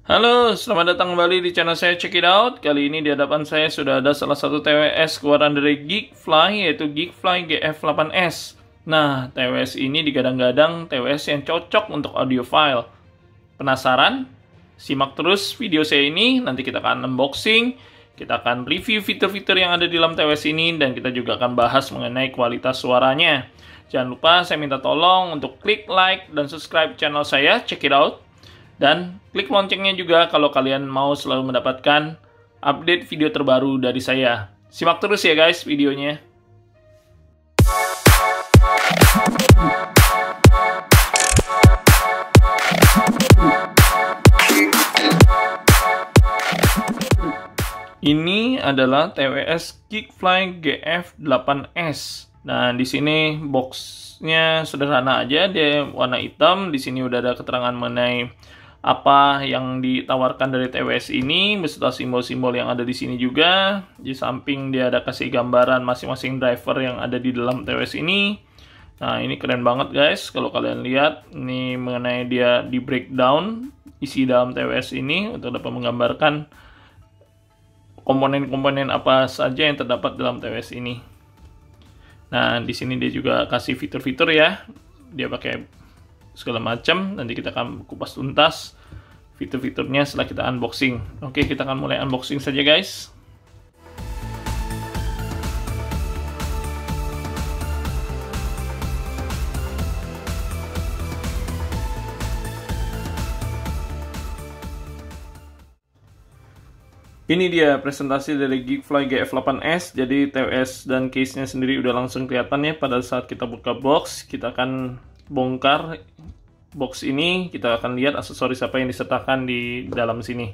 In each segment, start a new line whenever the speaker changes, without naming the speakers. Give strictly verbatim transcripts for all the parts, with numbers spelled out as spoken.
Halo, selamat datang kembali di channel saya Check It Out. Kali ini di hadapan saya sudah ada salah satu T W S keluaran dari Geekfly, yaitu Geekfly G F delapan S. Nah, T W S ini digadang-gadang T W S yang cocok untuk audiophile. Penasaran? Simak terus video saya ini, nanti kita akan unboxing, kita akan review fitur-fitur yang ada di dalam T W S ini, dan kita juga akan bahas mengenai kualitas suaranya. Jangan lupa saya minta tolong untuk klik like dan subscribe channel saya Check It Out. Dan klik loncengnya juga kalau kalian mau selalu mendapatkan update video terbaru dari saya. Simak terus ya guys videonya. Ini adalah T W S Geekfly G F delapan S. Nah, di sini boxnya sederhana aja, dia warna hitam. Di sini udah ada keterangan mengenai apa yang ditawarkan dari T W S ini beserta simbol-simbol yang ada di sini juga. Di samping dia ada kasih gambaran masing-masing driver yang ada di dalam T W S ini. Nah, ini keren banget guys. Kalau kalian lihat ini mengenai dia di breakdown isi dalam T W S ini untuk dapat menggambarkan komponen-komponen apa saja yang terdapat dalam T W S ini. Nah, di sini dia juga kasih fitur-fitur ya. Dia pakai segala macam. Nanti kita akan kupas tuntas fitur-fiturnya setelah kita unboxing. Oke, kita akan mulai unboxing saja guys. Ini dia presentasi dari Geekfly G F delapan S. Jadi T W S dan case-nya sendiri udah langsung kelihatan ya pada saat kita buka box. Kita akan bongkar box ini, kita akan lihat aksesoris apa yang disertakan di dalam sini.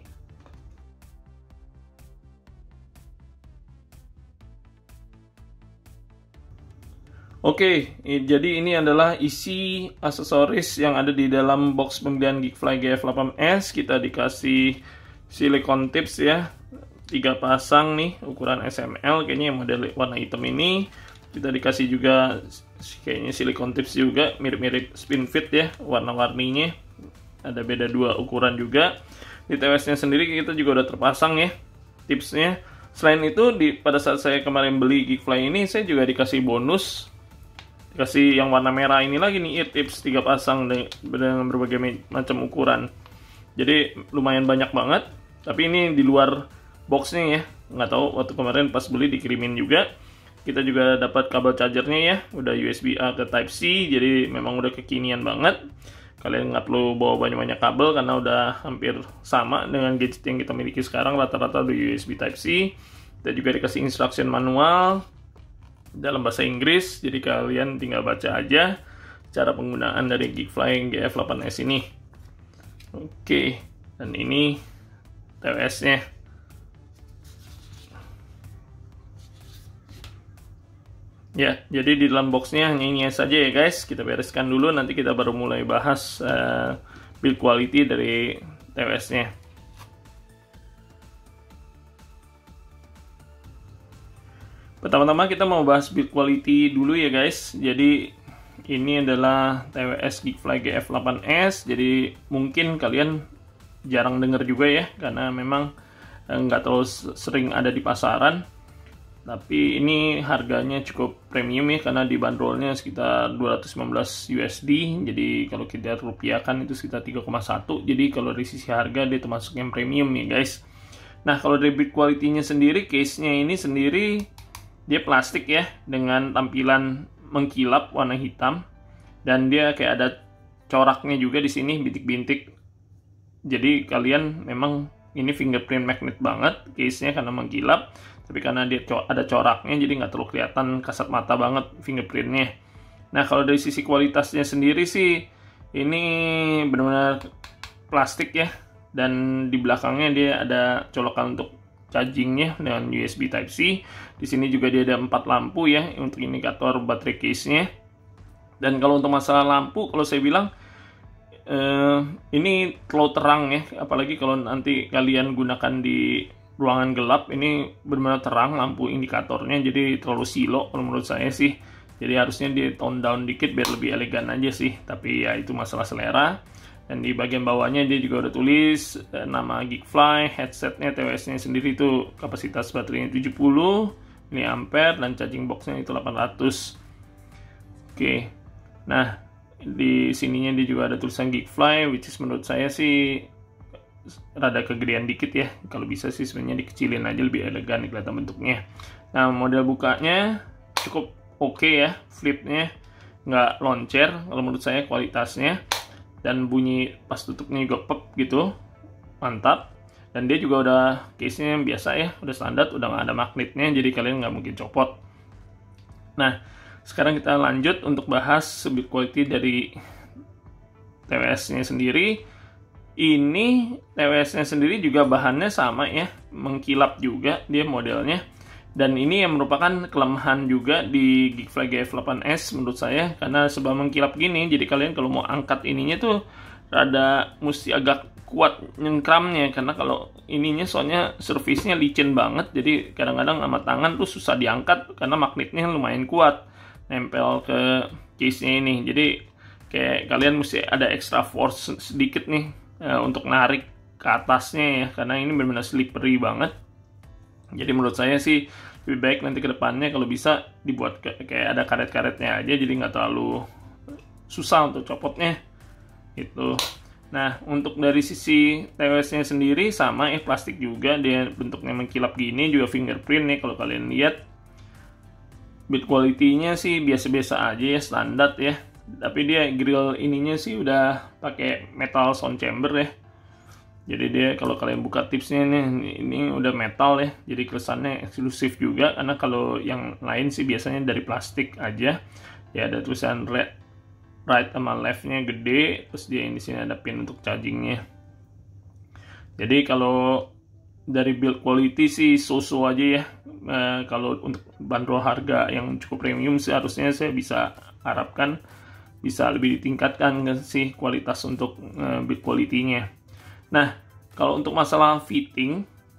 Oke, jadi ini adalah isi aksesoris yang ada di dalam box pembelian Geekfly G F delapan S. Kita dikasih silicone tips ya, tiga pasang nih, ukuran S M L, kayaknya yang model warna hitam ini. Kita dikasih juga kayaknya silicone tips juga, mirip-mirip spin fit ya, warna-warninya. Ada beda dua ukuran juga. Di T W S-nya sendiri kita juga udah terpasang ya tipsnya. Selain itu, di pada saat saya kemarin beli Geekfly ini, saya juga dikasih bonus. Dikasih yang warna merah ini lagi nih, ear tips tiga pasang dengan berbagai macam ukuran. Jadi lumayan banyak banget. Tapi ini di luar boxnya ya. Nggak tahu, waktu kemarin pas beli dikirimin juga. Kita juga dapat kabel chargernya ya, udah U S B A ke Type C, jadi memang udah kekinian banget. Kalian nggak perlu bawa banyak-banyak kabel karena udah hampir sama dengan gadget yang kita miliki sekarang, rata-rata udah U S B Type C. Kita juga dikasih instruction manual dalam bahasa Inggris, jadi kalian tinggal baca aja cara penggunaan dari Geekfly G F delapan S ini. Oke, dan ini T W S-nya. Ya, jadi di dalam boxnya hanya ini saja ya guys. Kita bereskan dulu, nanti kita baru mulai bahas uh, build quality dari T W S-nya. Pertama-tama kita mau bahas build quality dulu ya guys. Jadi ini adalah T W S Geekfly G F delapan S. Jadi mungkin kalian jarang dengar juga ya, karena memang nggak terlalu sering ada di pasaran. Tapi ini harganya cukup premium ya, karena dibanderolnya sekitar dua ratus lima belas U S D. Jadi kalau kita rupiahkan itu sekitar tiga koma satu. Jadi kalau dari sisi harga dia termasuk yang premium ya guys. Nah, kalau dari build quality-nya sendiri, case-nya ini sendiri dia plastik ya, dengan tampilan mengkilap warna hitam. Dan dia kayak ada coraknya juga di sini, bintik-bintik. Jadi kalian memang ini fingerprint magnet banget case-nya karena mengkilap. Tapi karena dia ada coraknya, jadi nggak terlalu kelihatan kasat mata banget fingerprintnya. Nah, kalau dari sisi kualitasnya sendiri sih, ini benar-benar plastik ya. Dan di belakangnya dia ada colokan untuk chargingnya dengan U S B Type C. Di sini juga dia ada empat lampu ya, untuk indikator baterai case-nya. Dan kalau untuk masalah lampu, kalau saya bilang, eh, ini terlalu terang ya. Apalagi kalau nanti kalian gunakan di ruangan gelap, ini benar-benar terang lampu indikatornya, jadi terlalu silo kalau menurut saya sih. Jadi harusnya di tone down dikit biar lebih elegan aja sih, tapi ya itu masalah selera. Dan di bagian bawahnya dia juga udah tulis eh, nama Geekfly, headsetnya T W S-nya sendiri itu kapasitas baterainya tujuh puluh miliampere dan charging box-nya itu delapan ratus. Oke. Nah, di sininya dia juga ada tulisan Geekfly, which is menurut saya sih rada kegedean dikit ya. Kalau bisa sih sebenarnya dikecilin aja, lebih elegan kelihatan bentuknya. Nah, model bukanya cukup oke okay ya, flipnya nggak loncer kalau menurut saya kualitasnya, dan bunyi pas tutupnya juga pep gitu, mantap. Dan dia juga udah case-nya biasa ya, udah standar, udah nggak ada magnetnya, jadi kalian nggak mungkin copot. Nah, sekarang kita lanjut untuk bahas build quality dari T W S-nya sendiri. Ini T W S-nya sendiri juga bahannya sama ya, mengkilap juga dia modelnya. Dan ini yang merupakan kelemahan juga di Geekfly G F delapan S menurut saya, karena sebab mengkilap gini, jadi kalian kalau mau angkat ininya tuh rada mesti agak kuat nyengkramnya, karena kalau ininya soalnya surface-nya licin banget, jadi kadang-kadang sama tangan tuh susah diangkat karena magnetnya lumayan kuat nempel ke case-nya ini. Jadi kayak kalian mesti ada extra force sedikit nih uh, untuk narik ke atasnya ya, karena ini benar-benar slippery banget. Jadi menurut saya sih lebih baik nanti ke depannya kalau bisa dibuat kayak ada karet-karetnya aja, jadi nggak terlalu susah untuk copotnya gitu. Nah, untuk dari sisi T W S-nya sendiri sama ya, plastik juga, dia bentuknya mengkilap gini, juga fingerprint nih kalau kalian lihat. Build quality-nya sih biasa-biasa aja ya, standar ya. Tapi dia grill ininya sih udah pakai metal sound chamber ya. Jadi dia kalau kalian buka tipsnya nih, ini udah metal ya, jadi kesannya eksklusif juga, karena kalau yang lain sih biasanya dari plastik aja. Ya ada tulisan red, right sama left-nya gede, terus dia di sini ada pin untuk chargingnya. Jadi kalau dari build quality sih so-so aja ya. E, kalau untuk bandrol harga yang cukup premium sih harusnya saya bisa harapkan bisa lebih ditingkatkan sih kualitas untuk e, build quality-nya. Nah, kalau untuk masalah fitting,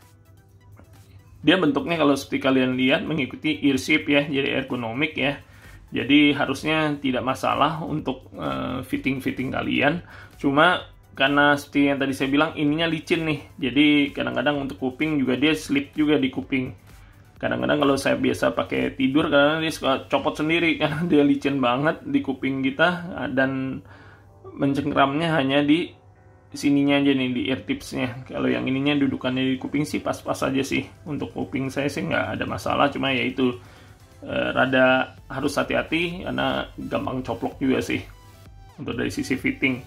dia bentuknya kalau seperti kalian lihat mengikuti ear shape ya, jadi ergonomik ya. Jadi harusnya tidak masalah untuk uh, fitting-fitting kalian. Cuma karena seperti yang tadi saya bilang, ininya licin nih. Jadi kadang-kadang untuk kuping juga dia slip juga di kuping. Kadang-kadang kalau saya biasa pakai tidur, kadang-kadang dia suka copot sendiri karena dia licin banget di kuping kita, dan mencengkramnya hanya di sininya aja nih, di ear tipsnya. Kalau yang ininya dudukannya di kuping sih pas-pas aja sih. Untuk kuping saya sih nggak ada masalah, cuma ya itu eh, rada harus hati-hati karena gampang coplok juga sih untuk dari sisi fitting.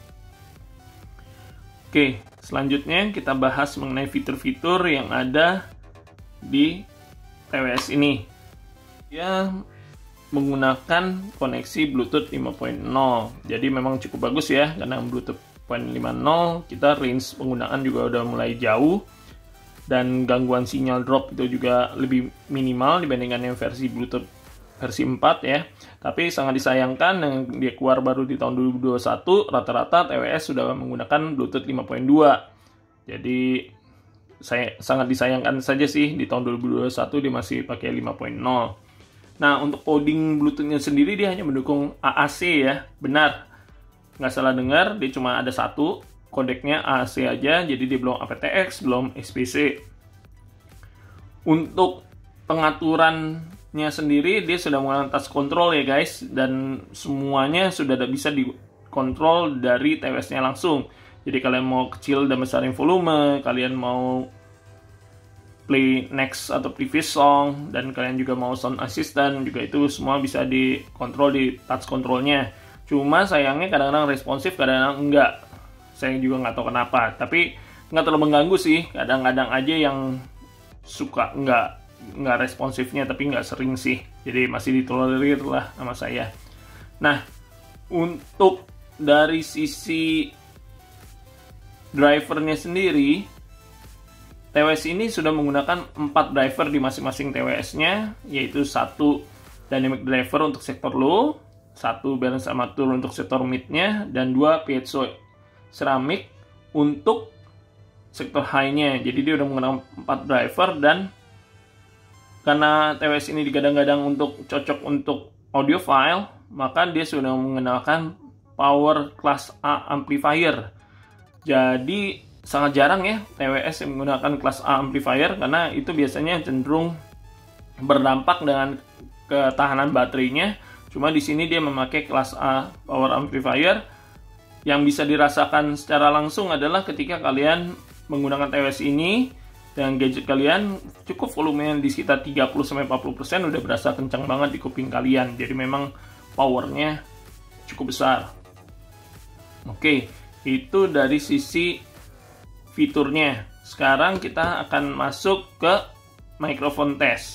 Oke, selanjutnya kita bahas mengenai fitur-fitur yang ada di T W S ini. Ya, menggunakan koneksi Bluetooth lima titik nol. Jadi memang cukup bagus ya, karena Bluetooth lima titik nol kita range penggunaan juga udah mulai jauh, dan gangguan sinyal drop itu juga lebih minimal dibandingkan yang versi Bluetooth versi empat ya. Tapi sangat disayangkan yang dia keluar baru di tahun dua ribu dua puluh satu, rata-rata T W S sudah menggunakan Bluetooth lima titik dua. Jadi saya sangat disayangkan saja sih di tahun dua ribu dua puluh satu dia masih pakai lima titik nol. Nah, untuk coding Bluetooth-nya sendiri dia hanya mendukung A A C ya, benar. Nggak salah dengar, dia cuma ada satu kodeknya A A C aja, jadi dia belum A P T X, belum S P C. Untuk pengaturannya sendiri dia sudah menggunakan touch control ya guys, dan semuanya sudah bisa dikontrol dari T W S-nya langsung. Jadi kalian mau kecil dan besarin volume, kalian mau play next atau previous song, dan kalian juga mau sound assistant, juga itu semua bisa dikontrol di touch controlnya. Cuma sayangnya kadang-kadang responsif, kadang-kadang enggak. Saya juga nggak tahu kenapa, tapi nggak terlalu mengganggu sih. Kadang-kadang aja yang suka nggak nggak responsifnya, tapi nggak sering sih. Jadi masih ditolerir lah sama saya. Nah, untuk dari sisi drivernya sendiri, T W S ini sudah menggunakan empat driver di masing-masing T W S-nya, yaitu satu dynamic driver untuk sektor low, satu balance armature untuk sektor mid-nya, dan dua piezo ceramic untuk sektor high-nya. Jadi dia udah menggunakan empat driver, dan karena T W S ini digadang-gadang untuk cocok untuk audiophile, maka dia sudah menggunakan power kelas A amplifier. Jadi sangat jarang ya T W S yang menggunakan kelas A amplifier, karena itu biasanya cenderung berdampak dengan ketahanan baterainya. Cuma di sini dia memakai kelas A power amplifier. Yang bisa dirasakan secara langsung adalah ketika kalian menggunakan T W S ini dengan gadget kalian, cukup volumenya di sekitar tiga puluh sampai empat puluh persen udah berasa kencang banget di kuping kalian. Jadi memang powernya cukup besar. Oke, itu dari sisi fiturnya. Sekarang kita akan masuk ke mikrofon tes.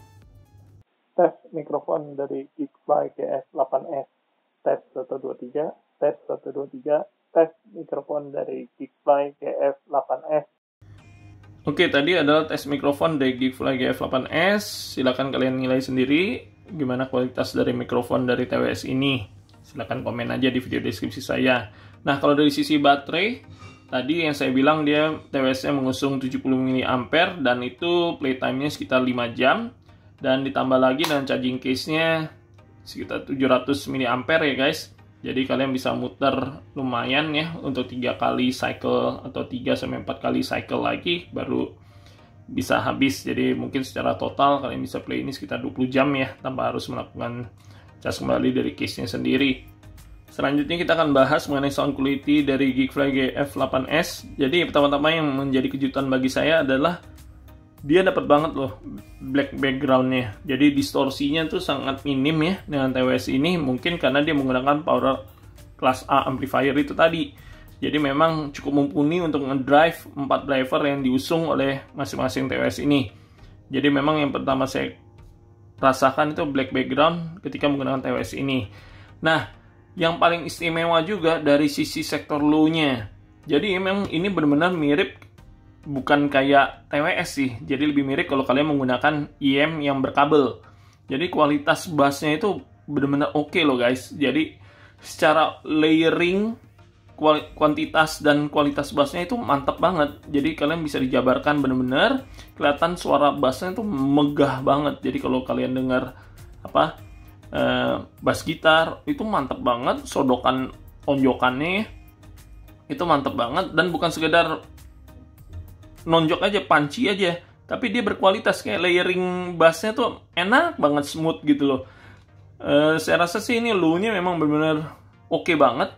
Tes mikrofon dari Geekfly G F delapan S. Tes satu dua tiga, tes satu dua tiga, tes mikrofon dari Geekfly G F delapan S. Oke, tadi adalah tes mikrofon dari Geekfly G F delapan S. Silakan kalian nilai sendiri gimana kualitas dari mikrofon dari T W S ini. Silakan komen aja di video deskripsi saya. Nah, kalau dari sisi baterai, tadi yang saya bilang dia T W S-nya mengusung tujuh puluh miliampere dan itu playtime-nya sekitar lima jam. Dan ditambah lagi dengan charging case-nya sekitar tujuh ratus miliampere ya guys. Jadi kalian bisa muter lumayan ya untuk tiga kali cycle atau tiga sampai empat kali cycle lagi baru bisa habis. Jadi mungkin secara total kalian bisa play ini sekitar dua puluh jam ya tanpa harus melakukan cas kembali dari case-nya sendiri. Selanjutnya kita akan bahas mengenai sound quality dari Geekfly G F delapan S. Jadi pertama-tama yang menjadi kejutan bagi saya adalah dia dapat banget loh black background-nya. Jadi distorsinya tuh sangat minim ya dengan T W S ini. Mungkin karena dia menggunakan power class A amplifier itu tadi. Jadi memang cukup mumpuni untuk ngedrive empat driver yang diusung oleh masing-masing T W S ini. Jadi memang yang pertama saya rasakan itu black background ketika menggunakan T W S ini. Nah, yang paling istimewa juga dari sisi sektor low-nya. Jadi memang ini benar-benar mirip, bukan kayak T W S sih. Jadi lebih mirip kalau kalian menggunakan I M yang berkabel. Jadi kualitas bassnya itu benar-benar oke okay loh guys. Jadi secara layering, kuantitas dan kualitas bassnya itu mantap banget. Jadi kalian bisa dijabarkan benar-benar kelihatan suara bassnya itu megah banget. Jadi kalau kalian dengar apa uh, bass gitar itu mantap banget, sodokan onjokannya itu mantap banget, dan bukan sekedar nonjok aja, punchy aja, tapi dia berkualitas. Kayak layering bassnya tuh enak banget, smooth gitu loh. Uh, saya rasa sih ini low-nya memang benar-benar oke okay banget.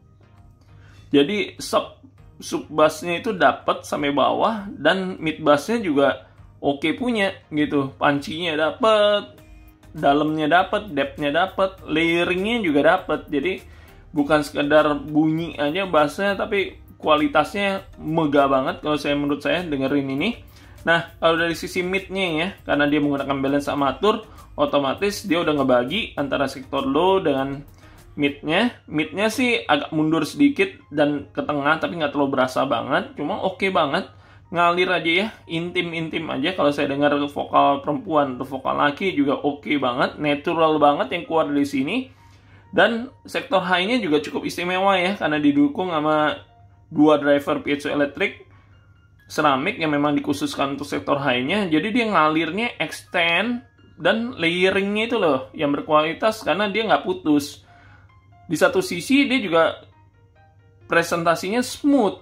Jadi sub sub bassnya itu dapat sampai bawah, dan mid bassnya juga oke okay punya gitu. Punchy-nya dapat, dalamnya dapat, depth-nya dapat, layering-nya juga dapat. Jadi bukan sekedar bunyi aja bassnya, tapi kualitasnya megah banget kalau saya menurut saya dengerin ini. Nah, kalau dari sisi mid-nya ya, karena dia menggunakan balance amatur, otomatis dia udah ngebagi antara sektor low dengan mid-nya. Mid-nya sih agak mundur sedikit dan ke tengah, tapi nggak terlalu berasa banget. Cuma oke okay banget, ngalir aja ya, intim-intim aja. Kalau saya dengar vokal perempuan atau vokal laki juga oke okay banget, natural banget yang keluar dari sini. Dan sektor high-nya juga cukup istimewa ya, karena didukung sama dua driver piezoelectric ceramic yang memang dikhususkan untuk sektor high-nya. Jadi dia ngalirnya extend dan layering-nya itu loh yang berkualitas, karena dia nggak putus. Di satu sisi dia juga presentasinya smooth,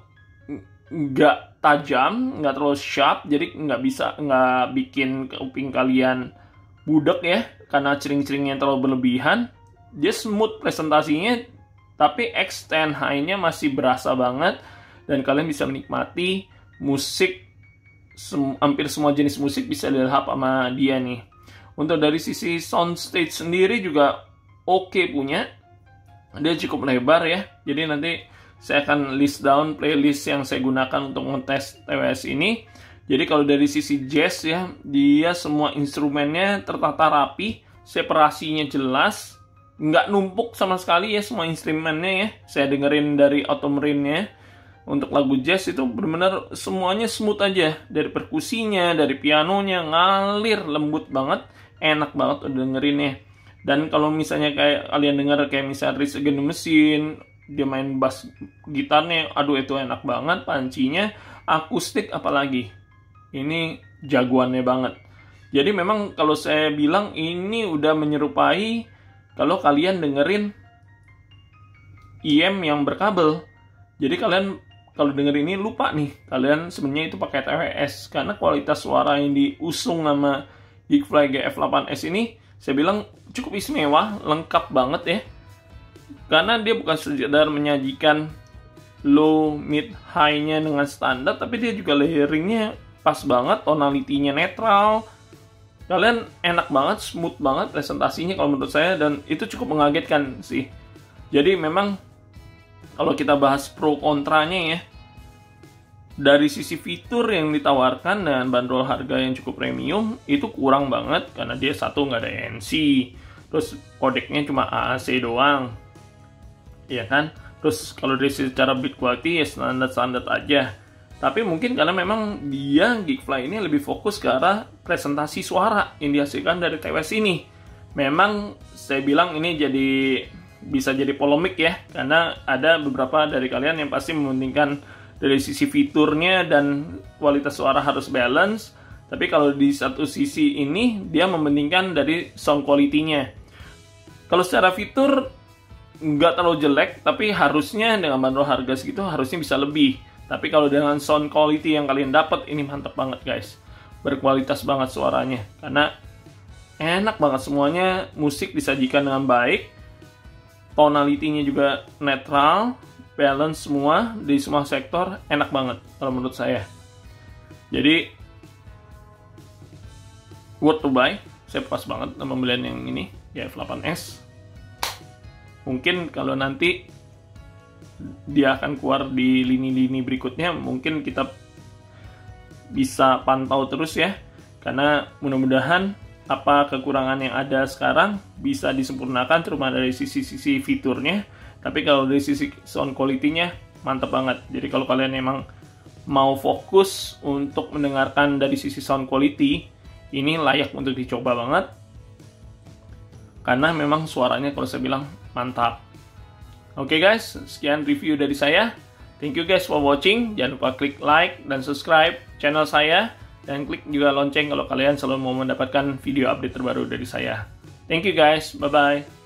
nggak tajam, nggak terlalu sharp, jadi nggak bisa nggak bikin kuping kalian budek ya karena cering-ceringnya terlalu berlebihan. Dia smooth presentasinya, tapi extend high-nya masih berasa banget, dan kalian bisa menikmati musik, sem hampir semua jenis musik bisa dilahap sama dia nih. Untuk dari sisi soundstage sendiri juga oke okay punya, dia cukup lebar ya. Jadi nanti saya akan list down playlist yang saya gunakan untuk ngetes T W S ini. Jadi kalau dari sisi jazz ya, dia semua instrumennya tertata rapi, separasinya jelas, nggak numpuk sama sekali ya semua instrumennya ya. Saya dengerin dari Autumn-nya untuk lagu jazz itu benar-benar semuanya smooth aja. Dari perkusinya, dari pianonya, ngalir lembut banget, enak banget udah dengerinnya. Dan kalau misalnya kayak kalian denger kayak misalnya Rage Against the Machine, dia main bass gitarnya, aduh itu enak banget, pancinya, akustik apalagi. Ini jagoannya banget. Jadi memang kalau saya bilang ini udah menyerupai kalau kalian dengerin I M yang berkabel. Jadi kalian kalau denger ini lupa nih, kalian sebenarnya itu pakai T W S, karena kualitas suara yang diusung sama Geekfly G F delapan S ini saya bilang cukup istimewa, lengkap banget ya. Karena dia bukan sekedar menyajikan low, mid, high-nya dengan standar, tapi dia juga layering-nya pas banget, tonality-nya netral. Kalian enak banget, smooth banget presentasinya kalau menurut saya, dan itu cukup mengagetkan sih. Jadi memang kalau kita bahas pro kontranya ya, dari sisi fitur yang ditawarkan dan bandrol harga yang cukup premium, itu kurang banget karena dia satu nggak ada A N C, terus kodeknya cuma A A C doang, ya kan? Terus kalau dari secara build quality ya standar-standar aja. Tapi mungkin karena memang dia Geekfly ini lebih fokus ke arah presentasi suara yang dihasilkan dari T W S ini. Memang saya bilang ini jadi bisa jadi polemik ya, karena ada beberapa dari kalian yang pasti mementingkan dari sisi fiturnya dan kualitas suara harus balance. Tapi kalau di satu sisi ini dia mementingkan dari sound quality-nya. Kalau secara fitur nggak terlalu jelek, tapi harusnya dengan bandrol harga segitu harusnya bisa lebih. Tapi kalau dengan sound quality yang kalian dapat, ini mantep banget guys, berkualitas banget suaranya, karena enak banget semuanya, musik disajikan dengan baik, tonality-nya juga netral, balance semua di semua sektor, enak banget kalau menurut saya. Jadi worth to buy, saya puas banget sama pembelian yang ini G F delapan S. Mungkin kalau nanti dia akan keluar di lini-lini berikutnya, mungkin kita bisa pantau terus ya, karena mudah-mudahan apa kekurangan yang ada sekarang bisa disempurnakan, terutama dari sisi-sisi fiturnya. Tapi kalau dari sisi sound quality-nya mantap banget. Jadi kalau kalian emang mau fokus untuk mendengarkan dari sisi sound quality, ini layak untuk dicoba banget, karena memang suaranya kalau saya bilang mantap. Oke okay guys, sekian review dari saya. Thank you guys for watching. Jangan lupa klik like dan subscribe channel saya, dan klik juga lonceng kalau kalian selalu mau mendapatkan video update terbaru dari saya. Thank you guys, bye-bye.